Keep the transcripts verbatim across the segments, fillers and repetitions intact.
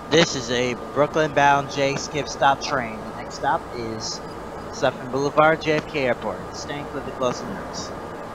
This is a Brooklyn-bound J skip stop train. The next stop is Suffolk Boulevard, J F K Airport. Staying clear to close nerves.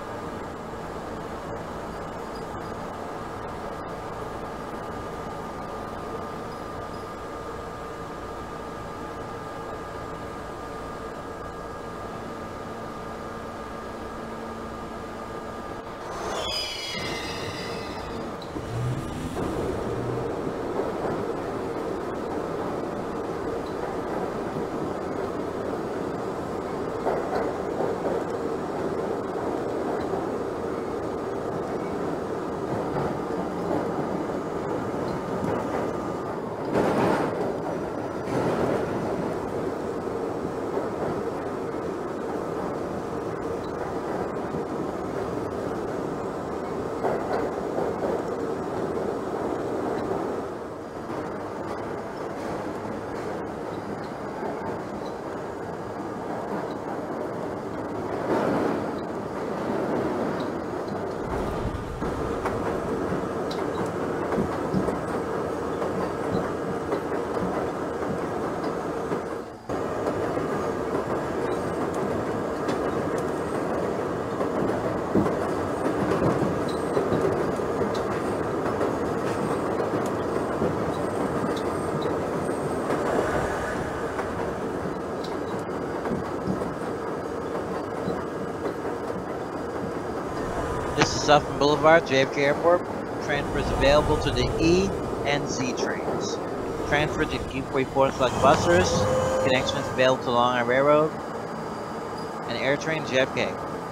This is Suffolk Boulevard, J F K Airport. Transfers available to the E and Z trains. Transfer to Q forty-four select buses. Connections available to Long Island Railroad and AirTrain J F K.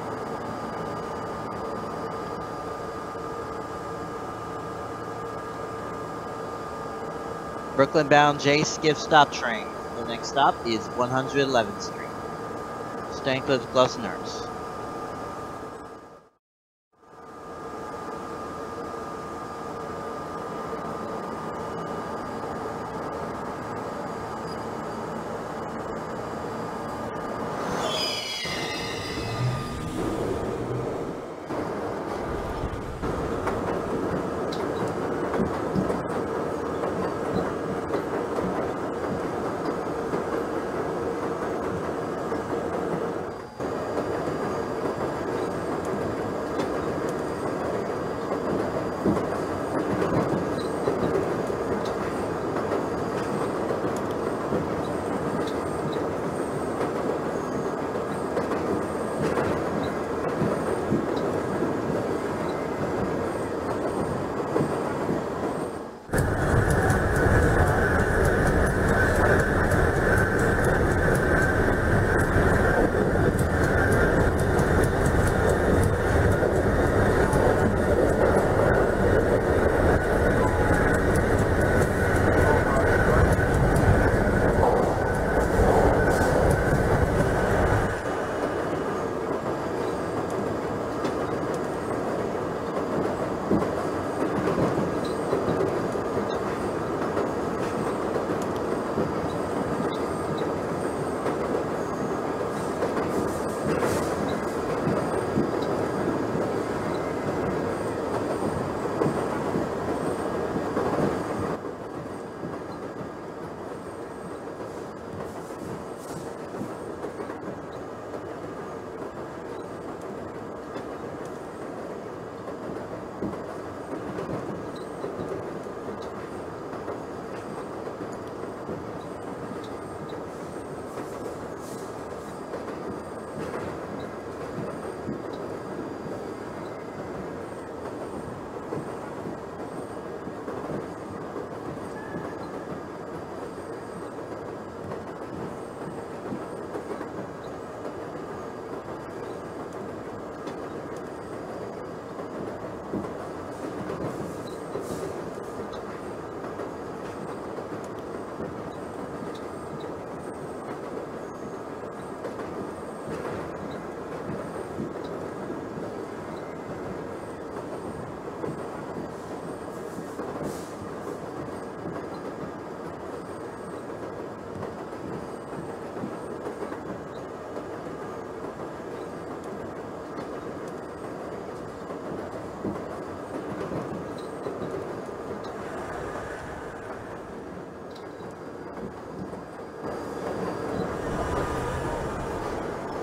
Brooklyn-bound J skip stop train. The next stop is one hundred eleventh Street. Staying close to close nerves.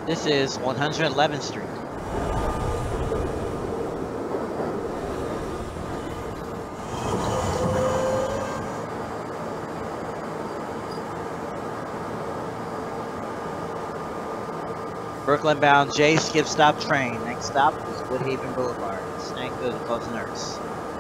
This is one hundred eleventh Street. Brooklyn bound J skip stop train. Next stop is Woodhaven Boulevard. Stand clear to the close nurse.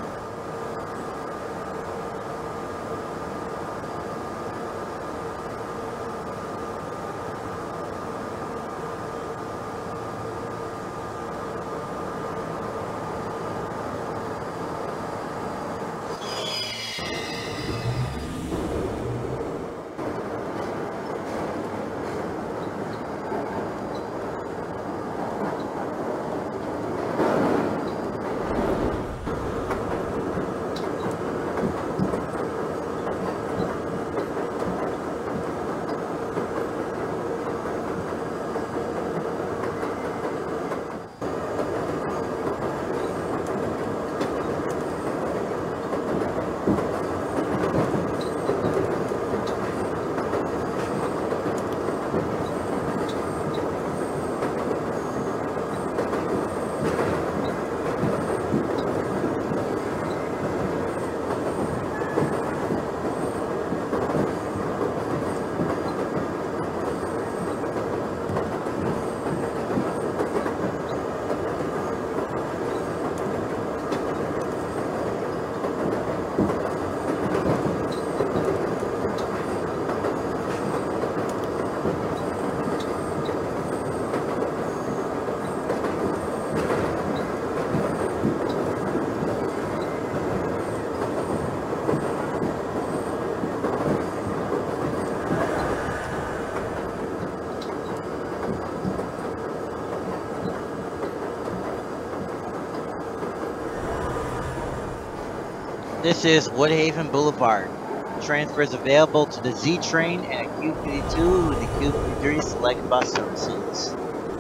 This is Woodhaven Boulevard. Transfer is available to the Z train and a Q fifty-two with the Q fifty-three select bus services.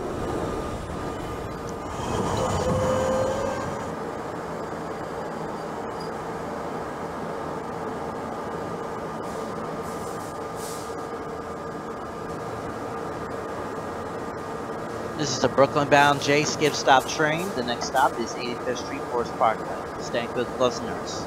This is a Brooklyn-bound J skip stop train. The next stop is eighty-fifth Street, Forest Parkway. Stand clear to the close nurse.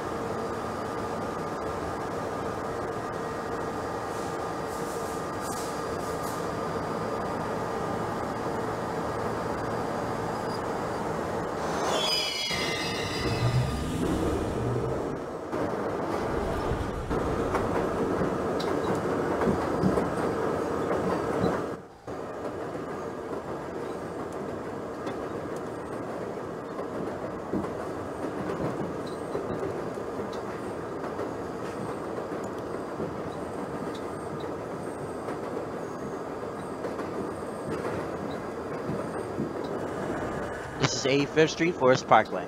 This is eighty-fifth Street, Forest Parkway.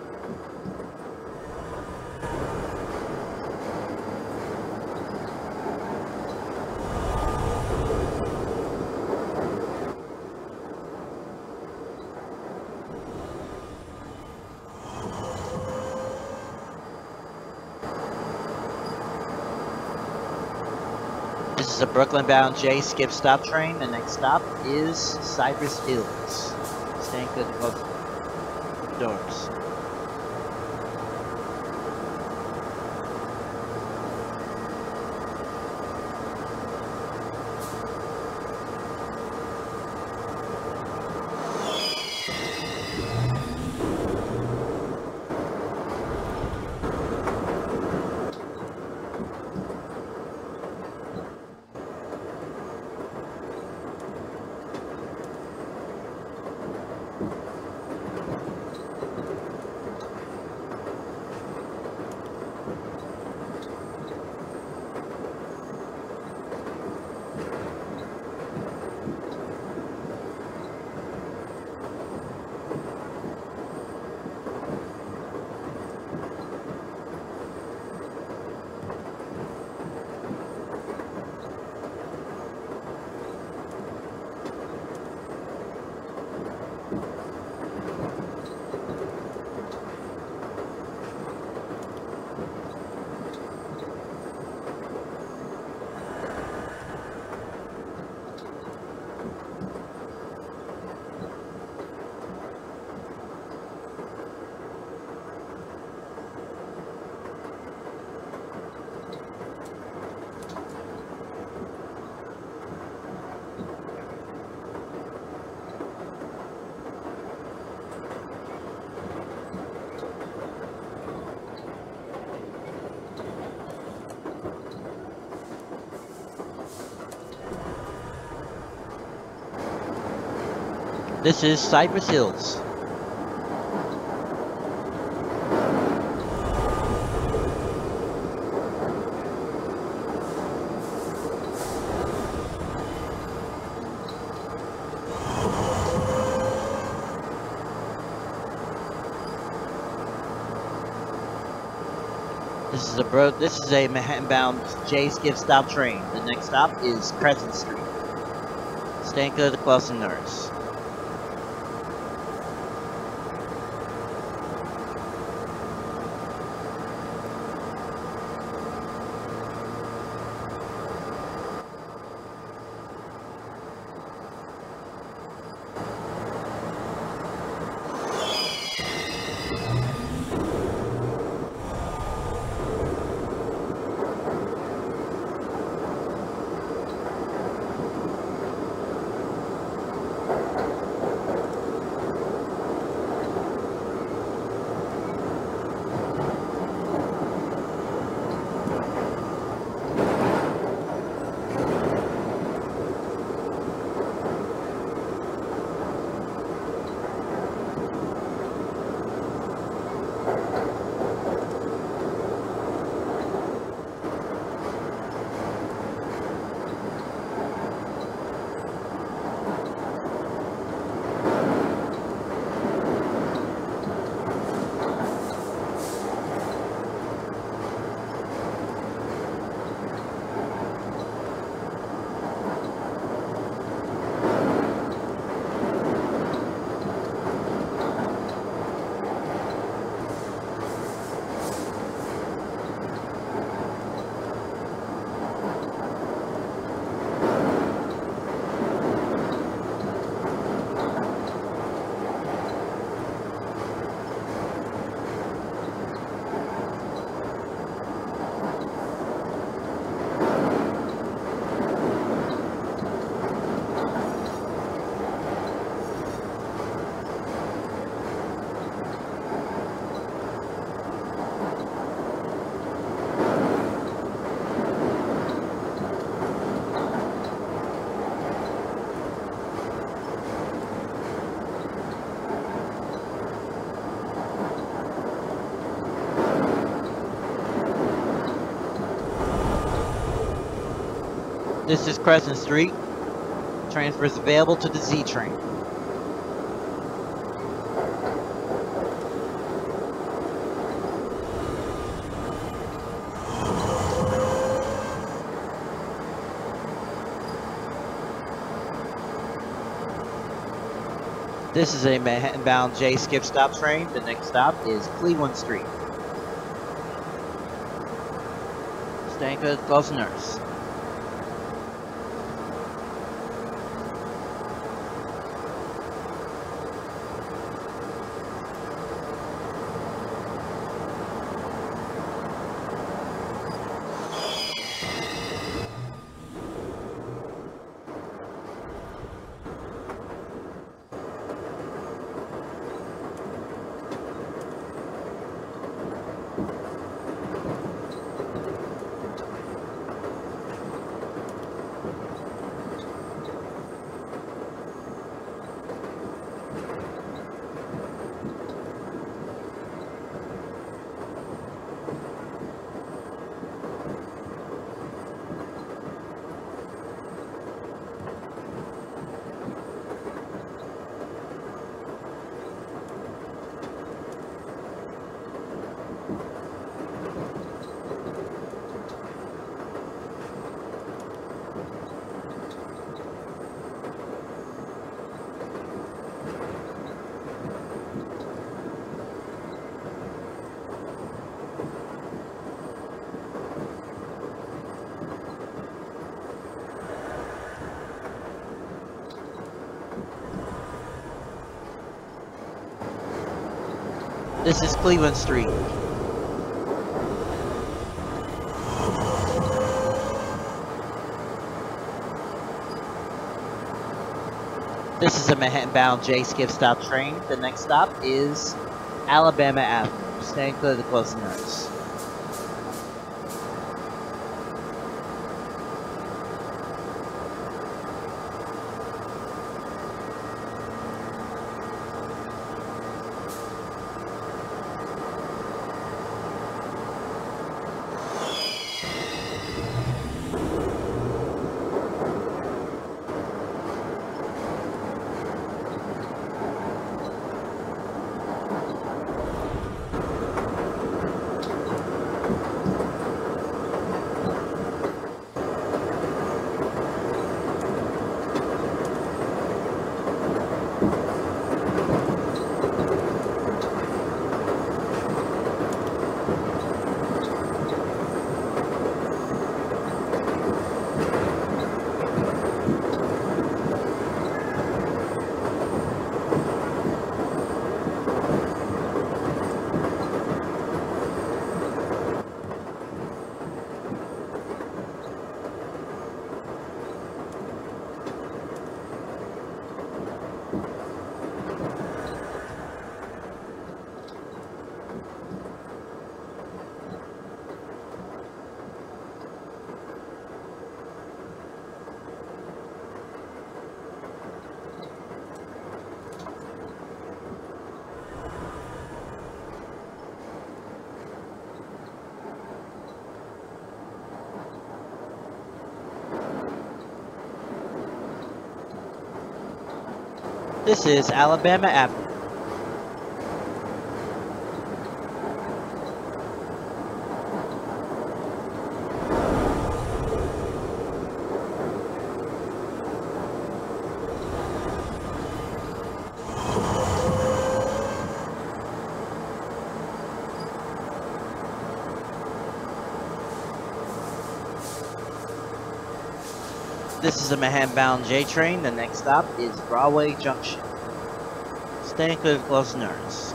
This is a Brooklyn-bound J skip stop train. The next stop is Cypress Hills. Stand clear to the close doors. This is Cypress Hills. This is a bro. This is a Manhattan-bound J Skip stop train. The next stop is Crescent Street. Staying clear of the crossing nurse. This is Crescent Street. Transfers available to the Z train. This is a Manhattan-bound J Skip stop train. The next stop is Cleveland Street. Staying close to nurse. This is Cleveland Street. This is a Manhattan-bound J Skip stop train. The next stop is Alabama Avenue. Staying clear of the closing nurse. This is Alabama Avenue. This is a Manhattan-bound J train. The next stop is Broadway Junction. Stay clear of close nerves.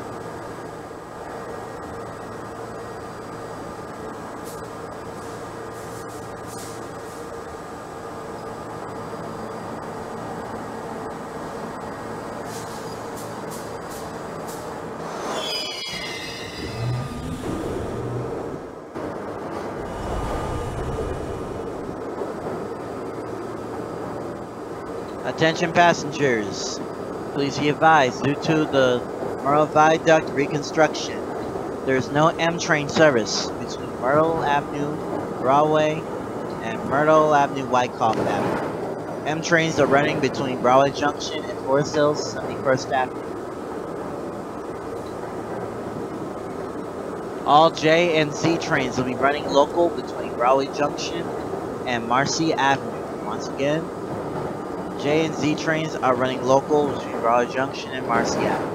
Attention passengers, please be advised, due to the Myrtle Viaduct reconstruction, there is no M train service between Myrtle Avenue, Broadway, and Myrtle Avenue, Wyckoff Avenue. M trains are running between Broadway Junction and Forest Hills, seventy-first Avenue. All J and Z trains will be running local between Broadway Junction and Marcy Avenue. Once again, J and Z trains are running local between Broadway Junction and Marcy Avenue.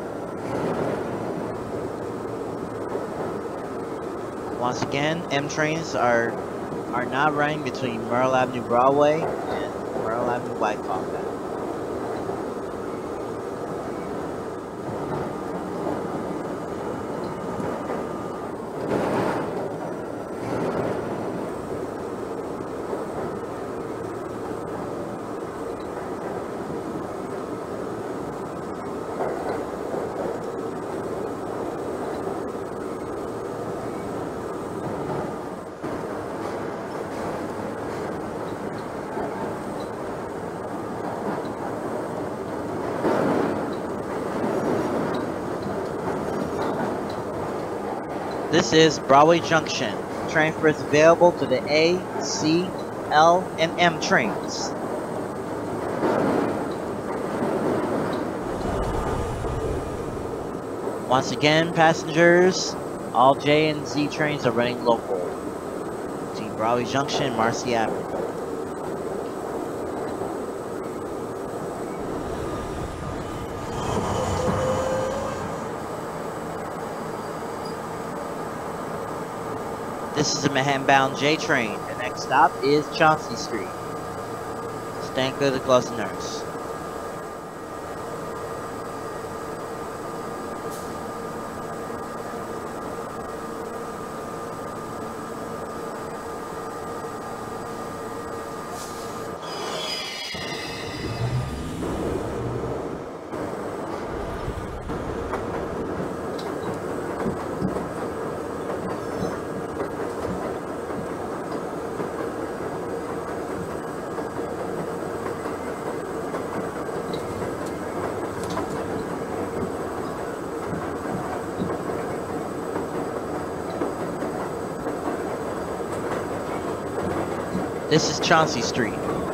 Once again, M trains are are not running between Myrtle Avenue, Broadway and Myrtle Avenue, Wyckoff Avenue. This is Broadway Junction. Transfers available to the A, C, L, and M trains. Once again, passengers, all J and Z trains are running local between Broadway Junction and Marcy Avenue. This is a Manhattan-bound J train. The next stop is Chauncey Street. Stand clear of the close nerves. This is Chauncey Street.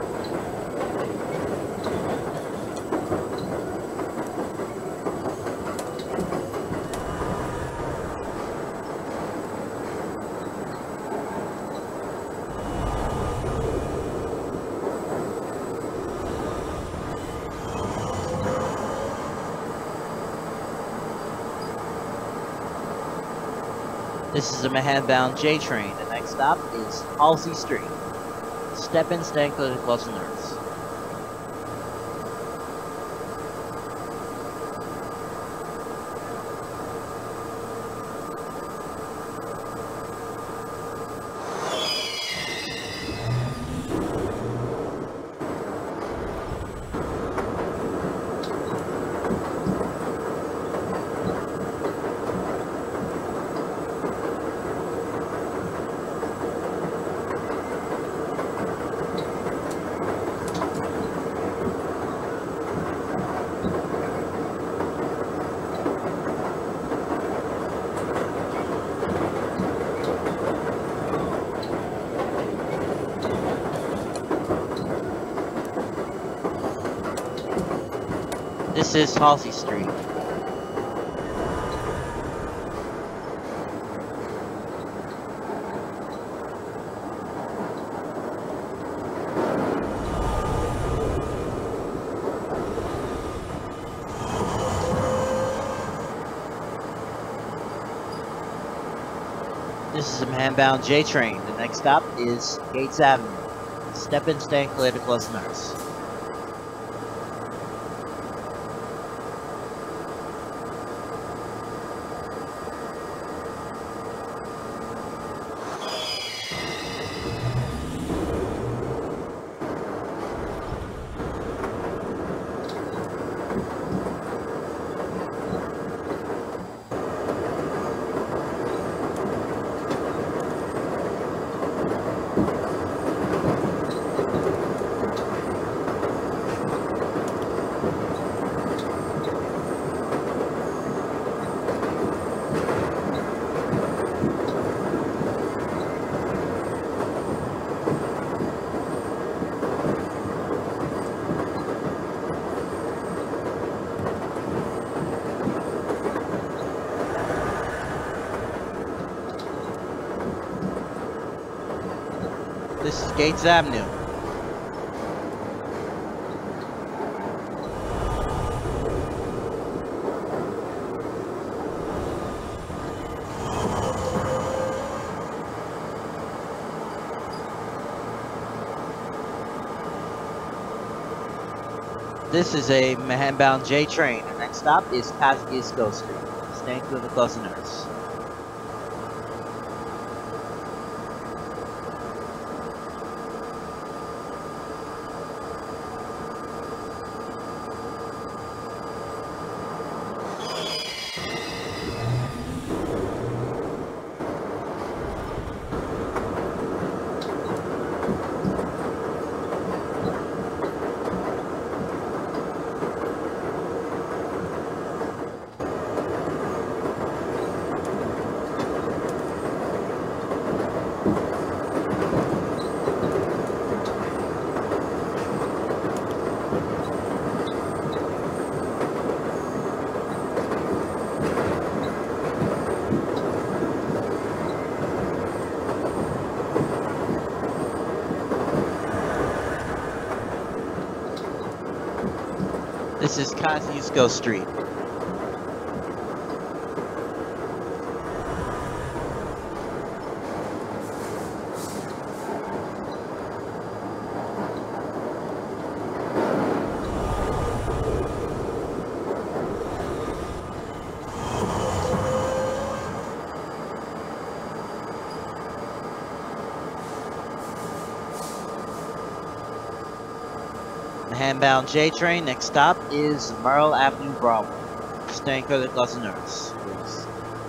This is a Manhattan-bound J train. The next stop is Halsey Street. Step in, stand clear of the close nerves. This is Halsey Street. This is a man-bound J train. The next stop is Gates Avenue. Step in, stay clear to close nurse. This is Gates Avenue. This is a Manhattan-bound J train. The next stop is past East Coast Street. Staying clear to close nurse. This is Kosciuszko Street. Manhattan-bound J train. Next stop is Merle Avenue, Broadway. Staying clear to close nurse, please.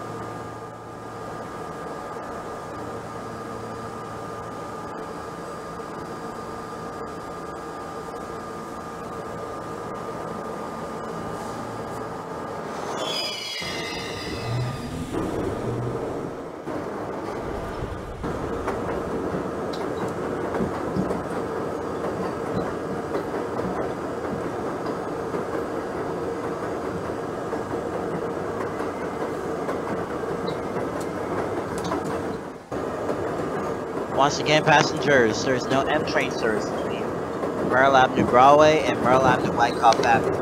Once again, passengers, there is no M train service between Merle Avenue, Broadway and Merle Avenue, Wyckoff Avenue.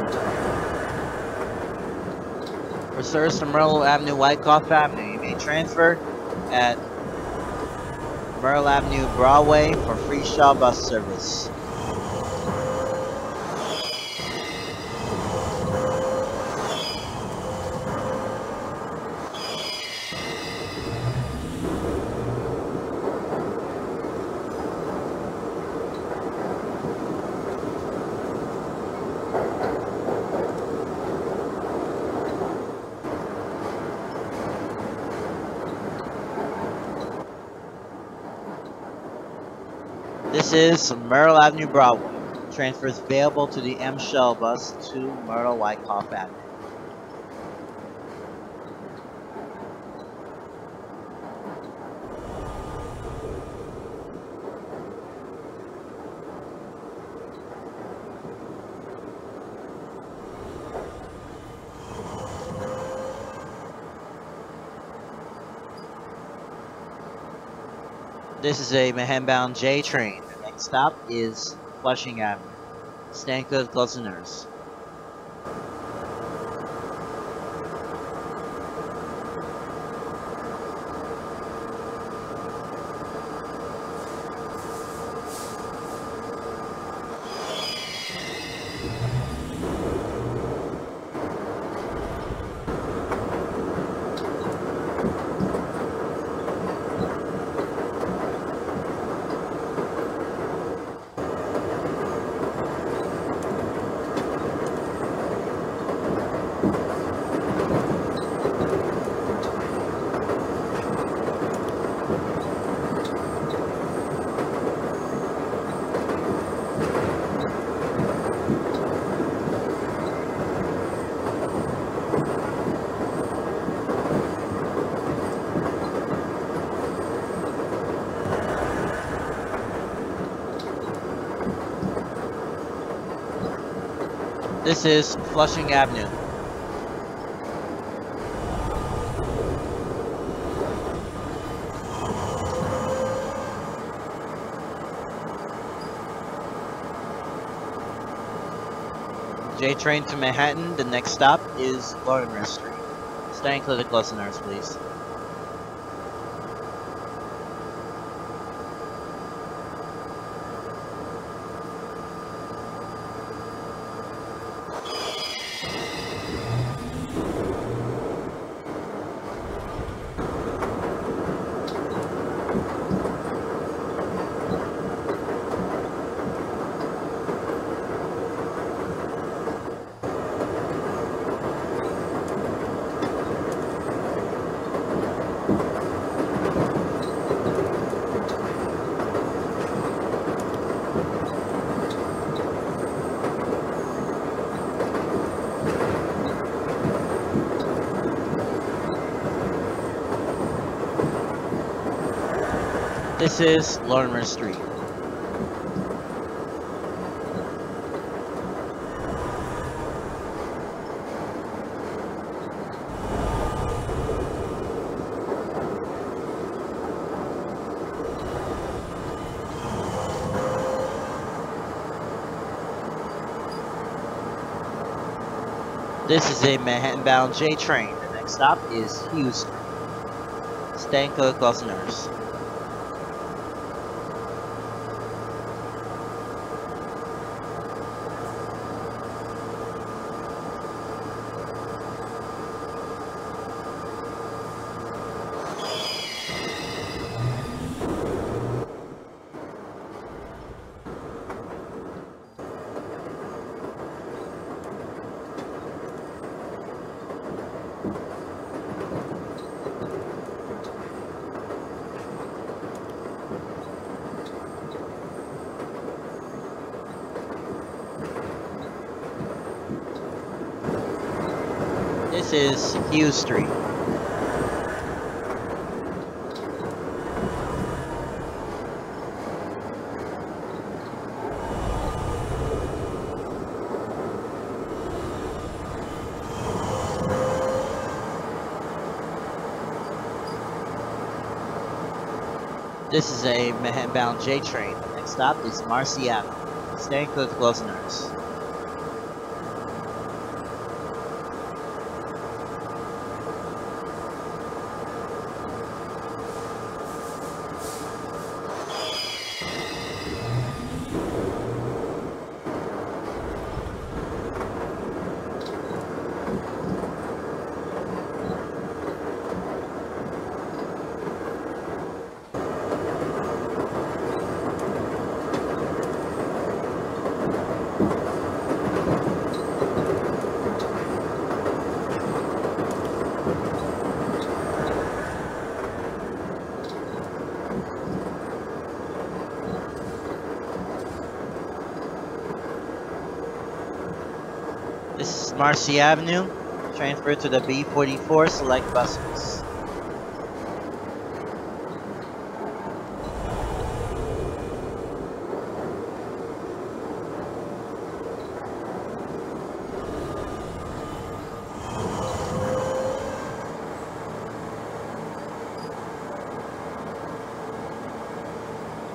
For service to Merle Avenue, Wyckoff Avenue, you may transfer at Merle Avenue, Broadway for free Shaw bus service. This is Merle Avenue, Broadway. Transfers available to the M Shell bus to Myrtle Wyckoff Avenue. This is a Manhattan-bound J train. The next stop is Flushing Avenue. Stand clear of close to nurse. This is Flushing Avenue. J train to Manhattan. The next stop is Lorimer Street. Stand clear of close to nurse, please. This is Lorimer Street. This is a Manhattan-bound J train. The next stop is Hughes Street. Stand clear of close to nurse. This is Hughes Street. This is a Manhattan-bound J train. The next stop is Marcy Avenue. Stand clear of close to nurse. This is Marcy Avenue. Transfer to the B forty-four select buses.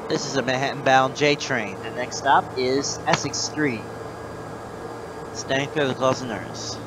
This is a Manhattan-bound J train. The next stop is Essex Street. Stand clear of the closing doors.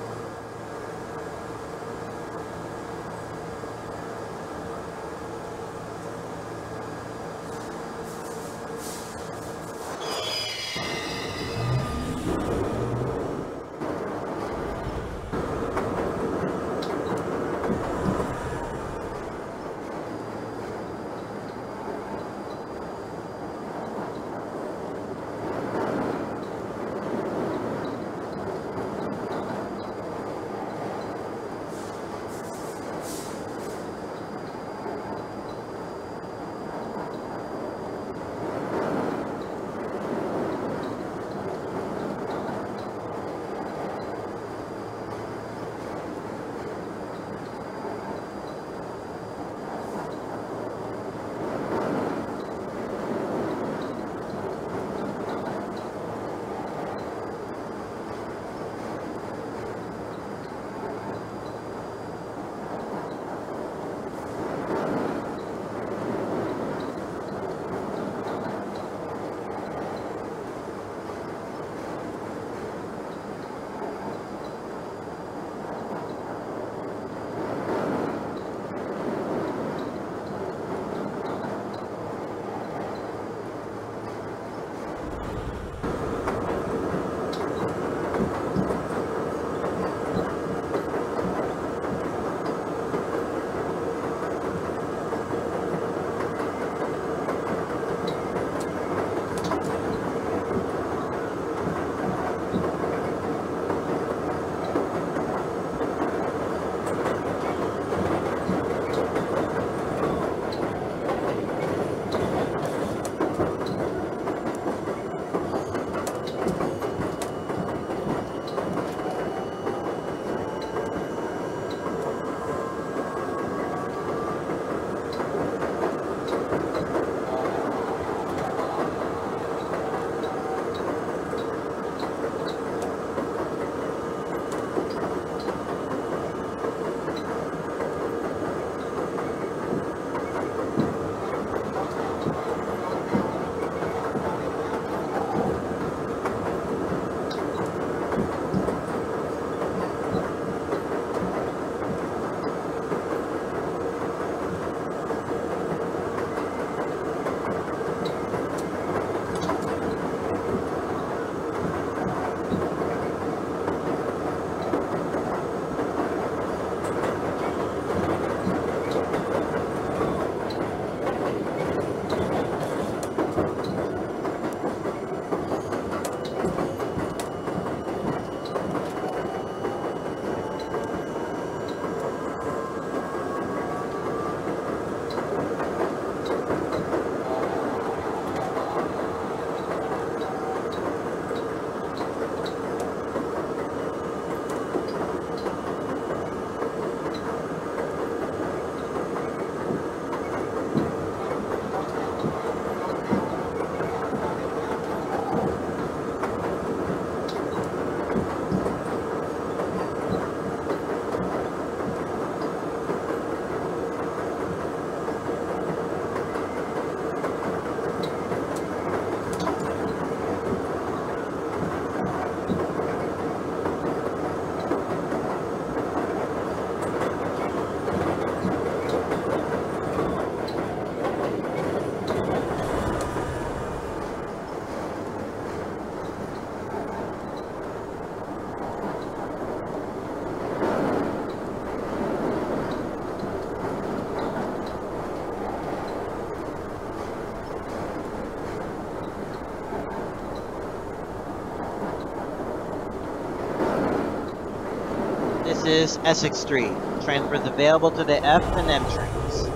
This is Essex Street. Transfers available to the F and M trains.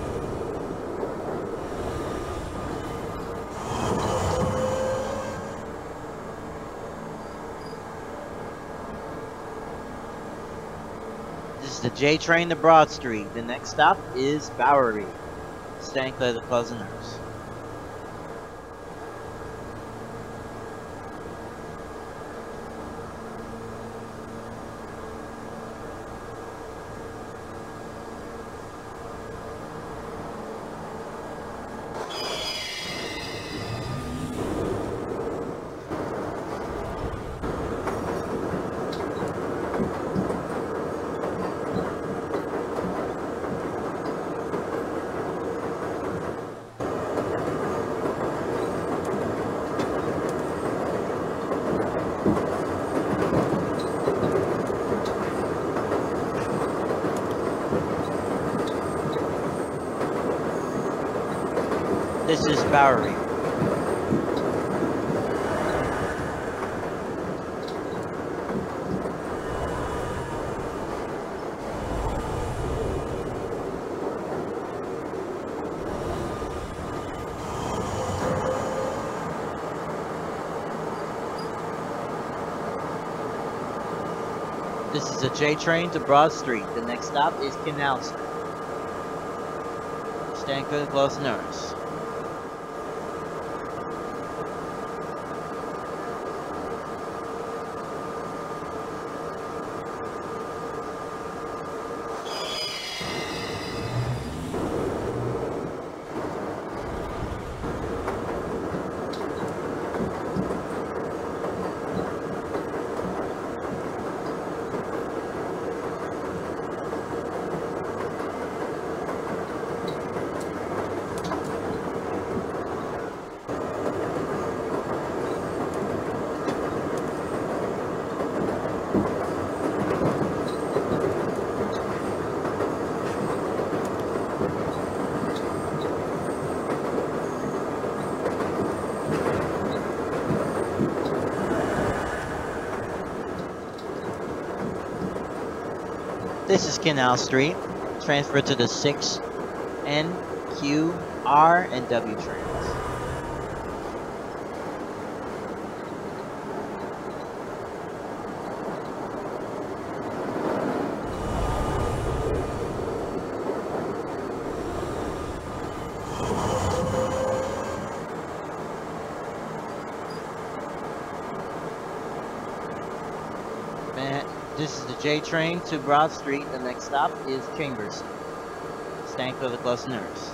This is the J train to Broad Street. The next stop is Bowery. Stand clear of the closing doors. Bowery. This is a J train to Broad Street. The next stop is Canal Street. Stand clear, close nurse. This is Canal Street. Transfer to the six, N, Q, R, and W trains. This is the J train to Broad Street. The next stop is Chambers. Stand clear, the close nurse.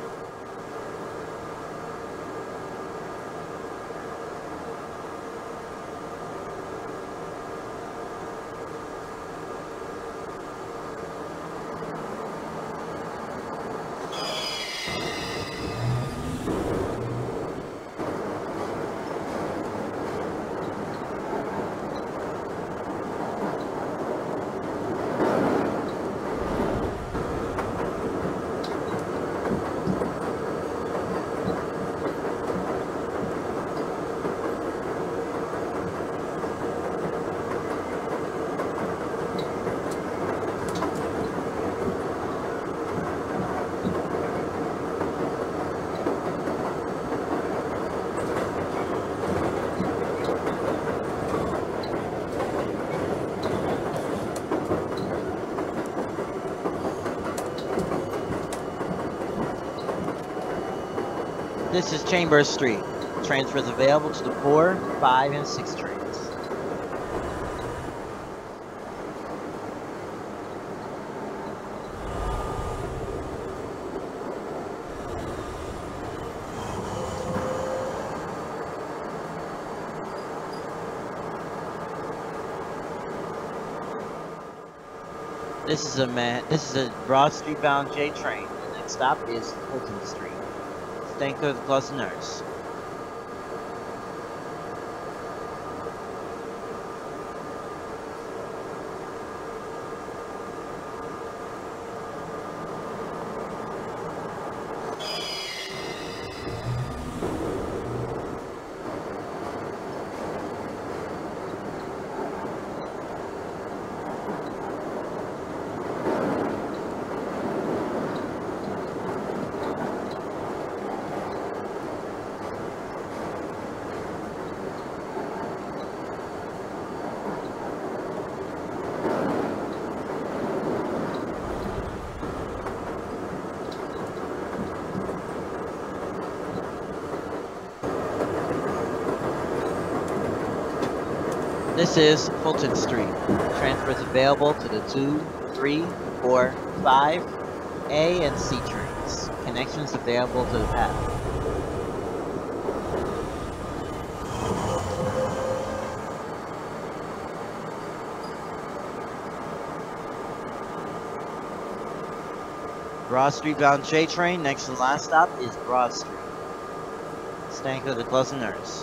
This is Chambers Street. Transfers available to the four, five, and six trains. This is a man. This is a Broad Street bound J train. The next stop is Fulton Street. Stand clear, the close nurse. This is Fulton Street. Transfers available to the two, three, four, five, A, and C trains. Connections available to the path. Broad Street bound J train. Next to the last stop is Broad Street. Stand clear, the close nurse.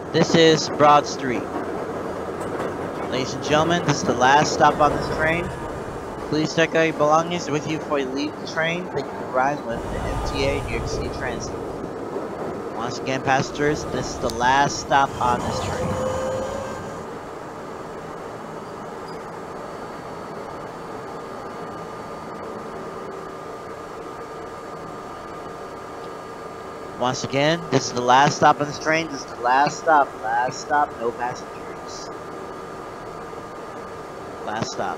This is Broad Street. Ladies and gentlemen, this is the last stop on this train. Please check out your belongings with you before you leave the train. Thank you for riding with the M T A New York City Transit. Once again, passengers, this is the last stop on this train. Once again, this is the last stop on this train. This is the last stop. Last stop. No passengers. Last stop.